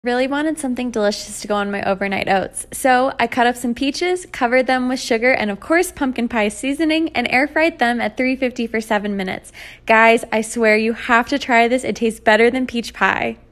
Really wanted something delicious to go on my overnight oats. So I cut up some peaches, covered them with sugar and of course pumpkin pie seasoning, and air fried them at 350 for 7 minutes. Guys, I swear you have to try this. It tastes better than peach pie.